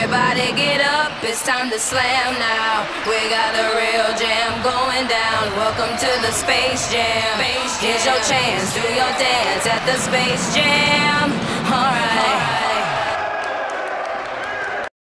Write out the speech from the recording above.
Everybody get up, it's time to slam now. We got the real jam going down. Welcome to the Space Jam. Here's your chance, do your dance at the Space Jam. Alright.